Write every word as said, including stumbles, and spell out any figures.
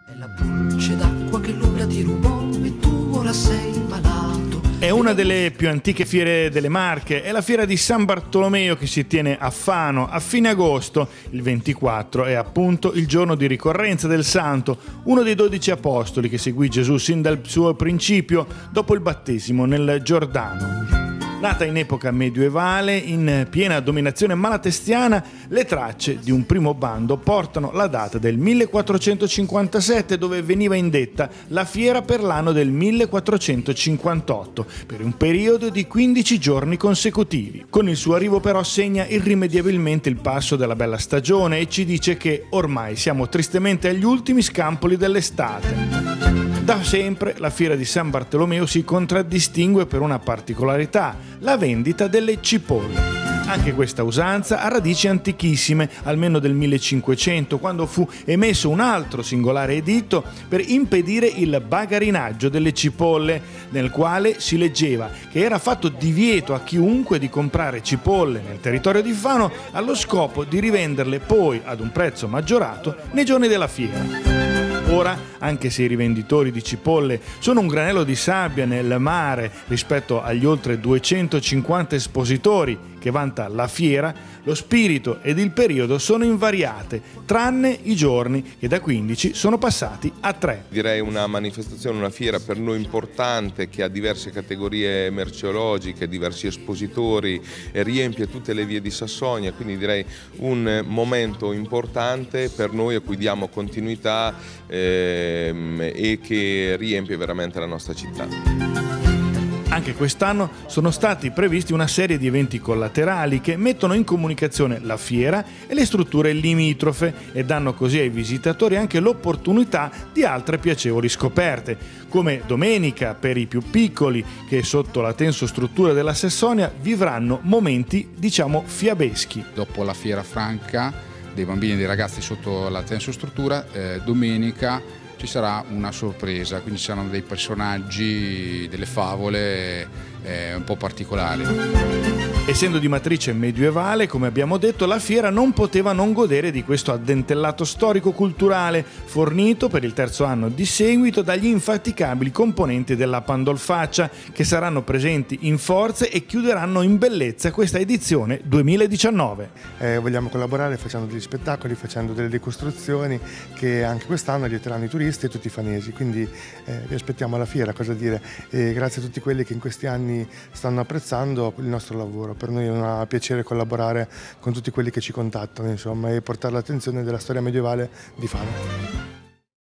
È la pulce d'acqua che l'ombra ti rubò e tu ora sei malato. È una delle più antiche fiere delle Marche, è la fiera di San Bartolomeo che si tiene a Fano a fine agosto. Il ventiquattro è appunto il giorno di ricorrenza del santo, uno dei dodici apostoli che seguì Gesù sin dal suo principio dopo il battesimo nel Giordano. Nata in epoca medioevale, in piena dominazione malatestiana, le tracce di un primo bando portano la data del millequattrocentocinquantasette, dove veniva indetta la fiera per l'anno del millequattrocentocinquantotto, per un periodo di quindici giorni consecutivi. Con il suo arrivo però segna irrimediabilmente il passo della bella stagione e ci dice che ormai siamo tristemente agli ultimi scampoli dell'estate. Da sempre la fiera di San Bartolomeo si contraddistingue per una particolarità, la vendita delle cipolle. Anche questa usanza ha radici antichissime, almeno del millecinquecento, quando fu emesso un altro singolare editto per impedire il bagarinaggio delle cipolle, nel quale si leggeva che era fatto divieto a chiunque di comprare cipolle nel territorio di Fano allo scopo di rivenderle poi ad un prezzo maggiorato nei giorni della fiera. Ora, anche se i rivenditori di cipolle sono un granello di sabbia nel mare rispetto agli oltre duecentocinquanta espositori che vanta la fiera, lo spirito ed il periodo sono invariate, tranne i giorni che da quindici sono passati a tre. Direi una manifestazione, una fiera per noi importante che ha diverse categorie merceologiche, diversi espositori e riempie tutte le vie di Sassonia, quindi direi un momento importante per noi a cui diamo continuità ehm, e che riempie veramente la nostra città. Anche quest'anno sono stati previsti una serie di eventi collaterali che mettono in comunicazione la fiera e le strutture limitrofe e danno così ai visitatori anche l'opportunità di altre piacevoli scoperte, come domenica per i più piccoli che sotto la tensostruttura della Sassonia vivranno momenti, diciamo, fiabeschi. Dopo la fiera franca dei bambini e dei ragazzi sotto la tensostruttura, eh, domenica ci sarà una sorpresa, quindi ci saranno dei personaggi, delle favole eh, un po' particolari. Essendo di matrice medioevale, come abbiamo detto, la fiera non poteva non godere di questo addentellato storico-culturale fornito per il terzo anno di seguito dagli infaticabili componenti della Pandolfaccia che saranno presenti in forze e chiuderanno in bellezza questa edizione duemiladiciannove. Eh, vogliamo collaborare facendo degli spettacoli, facendo delle ricostruzioni che anche quest'anno aiuteranno i turisti e tutti i fanesi, quindi eh, vi aspettiamo alla fiera, cosa dire, e grazie a tutti quelli che in questi anni stanno apprezzando il nostro lavoro. Per noi è un piacere collaborare con tutti quelli che ci contattano, insomma, e portare l'attenzione della storia medievale di Fano.